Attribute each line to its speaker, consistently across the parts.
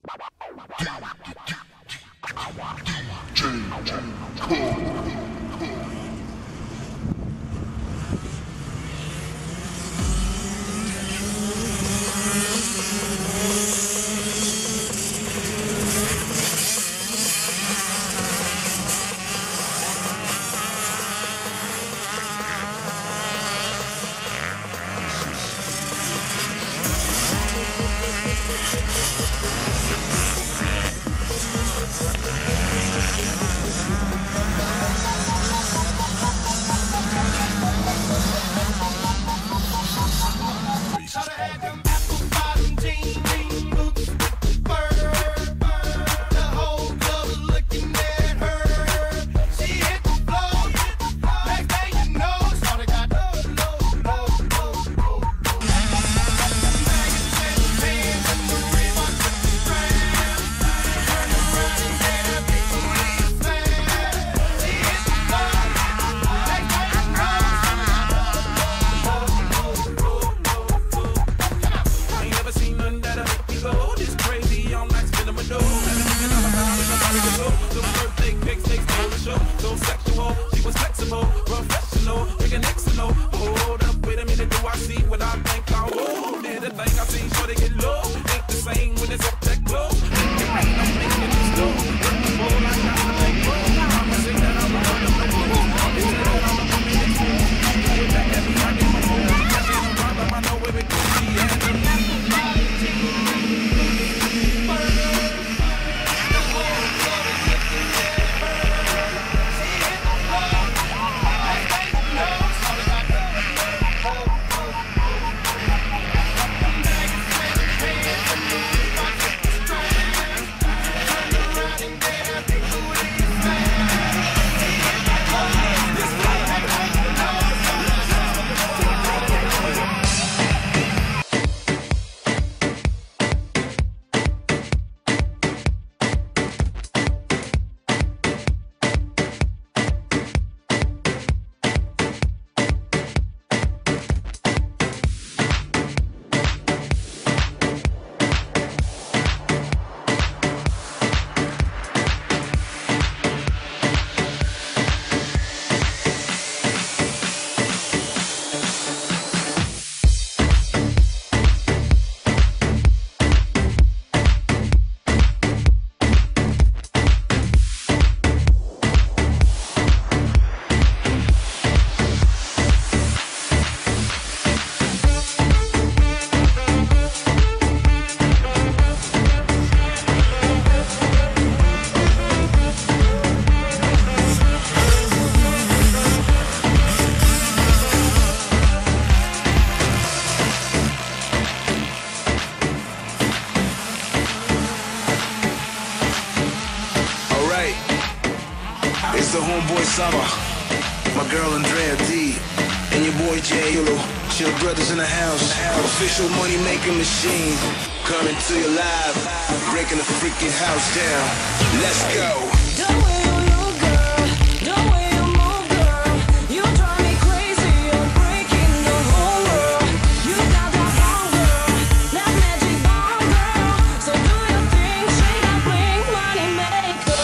Speaker 1: Summer, my girl Andrea D, and your boy J. Chill brothers in the house. Official money making machine, coming to you live, breaking the freaking house down. Let's go. The way you look, girl, the way you move, girl, you drive me crazy. You're breaking the whole world. You got that bomb, girl, that magic bomb, girl. So do your thing, shake that bling, money maker.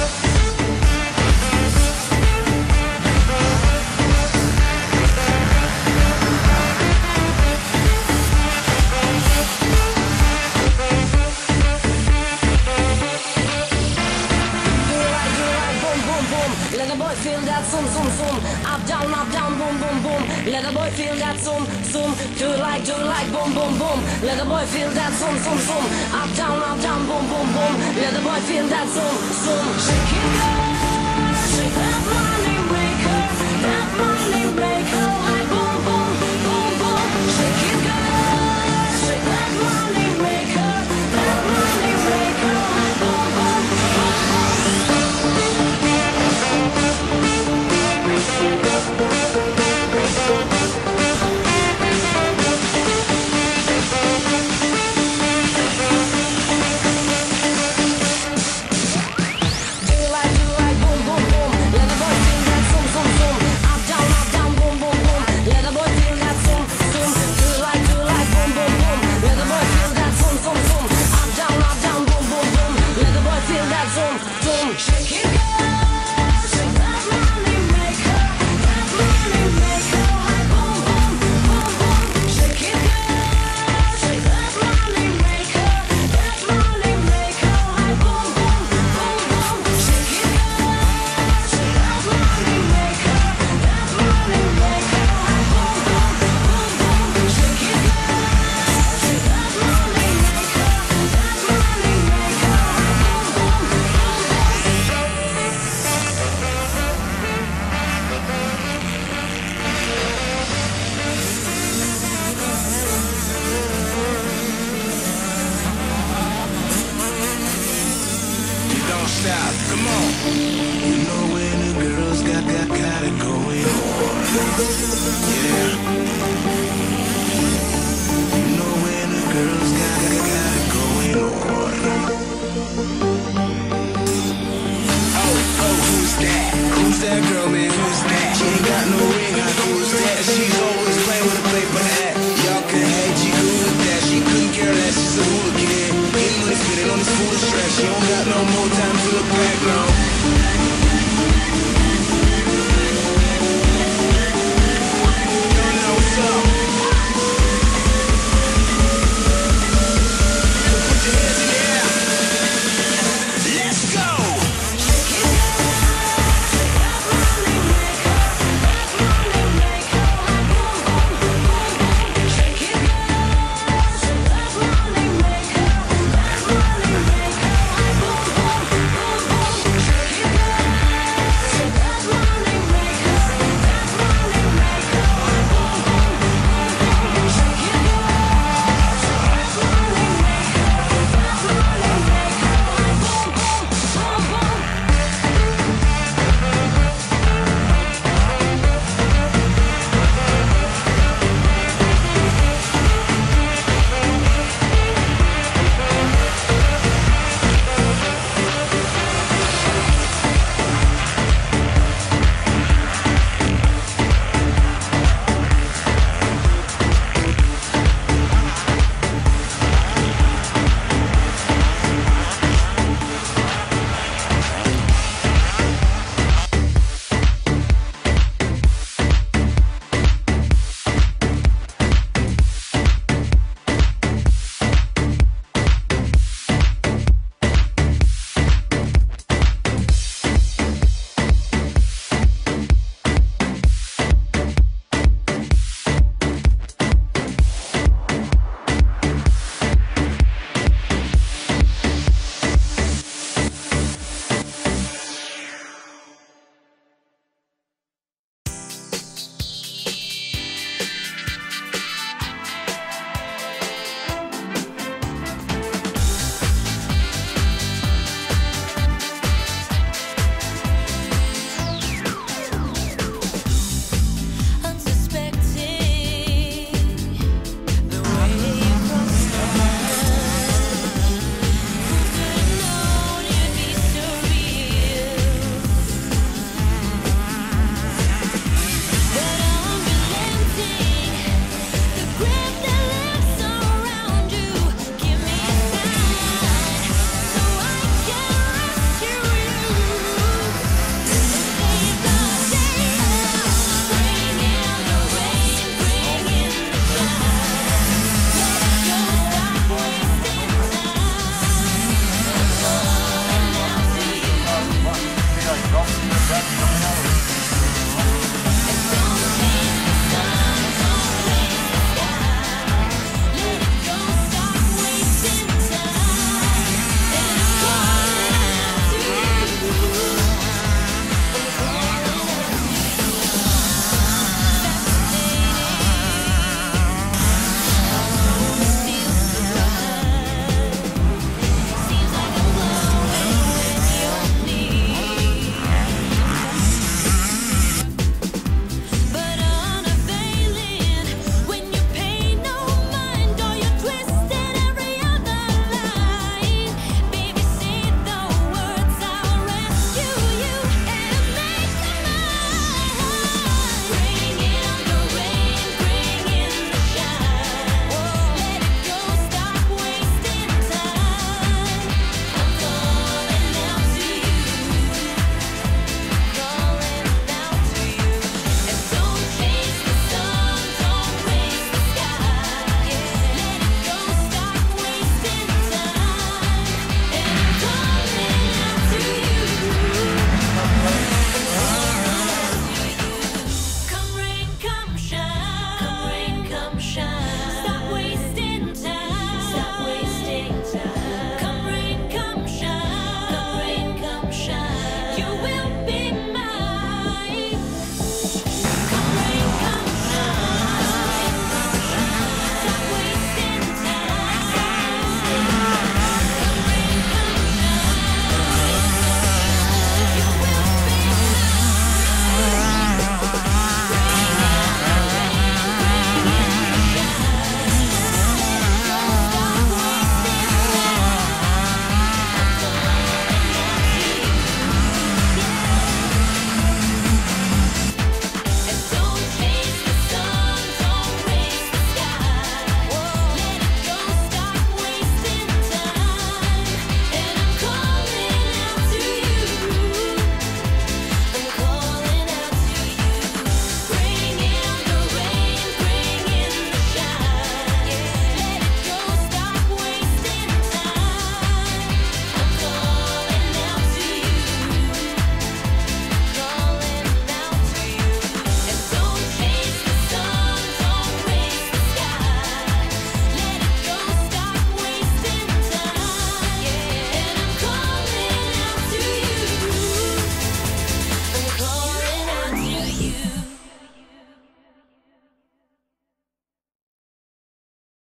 Speaker 1: Let a boy feel that zoom, zoom, zoom. Up, down, boom, boom, boom. Let a boy feel that zoom, zoom. Do like, boom, boom, boom. Let a boy feel that zoom, zoom, zoom. Up, down, boom, boom, boom. Let a boy feel that zoom, zoom. Shake it, girl. Shake that money maker. That money maker. Like boom, boom, boom, boom. Shake it, girl. Shake that money maker. That money maker. Like boom, boom, boom, boom. Do like, boom, boom, boom. Let the boy feel that zoom, zoom, zoom. Up, down, boom, boom, Shake it, girl. Shake that money maker. That money maker. Hey, boom, boom, boom, boom. Shake it, girl. Shake that money maker. That money maker. Hey, boom, boom, boom, boom. Shake it, girl. Shake that money maker. That money maker. Hey, boom, boom, boom, boom. Shake it, girl. Shake that money maker. That money maker.
Speaker 2: Don't stop, come on. You know when the girls got it going on. Yeah. You know when the girls got it going on. Oh, who's that? Who's that girl, man? Who's that? She ain't got no ring, who's that? She's always playing with a paper hat. Y'all can hate, she cool with that. She couldn't care less, she's a hooligan. Getting money, spitting on the school stress. She don't got no more time to look back, no.